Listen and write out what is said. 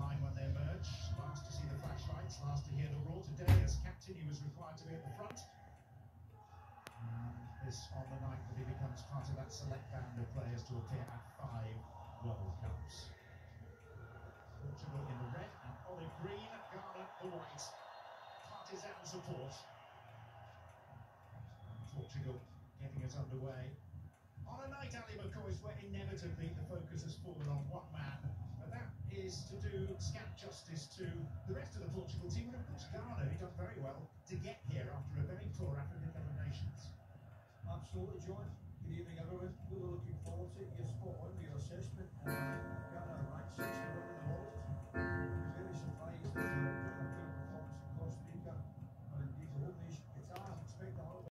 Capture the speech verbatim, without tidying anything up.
line when they emerge. Last to see the flashlights, last to hear the roar. Today, as captain, he was required to be at the front. And this on the night that he becomes part of that select band of players to appear at five World Cups. Portugal in the red and olive green, Ghana the white. Partisan support. Portugal getting us underway. On a night, Ali McCoy, where inevitably the focus has fallen on one man, and that is to do scant justice to the rest of the Portugal team, and of course Ghana, who done very well to get here after a very poor African Cup of Nations. Absolutely, John. Good evening, everyone. We were looking forward to it. You're spot on with your assessment.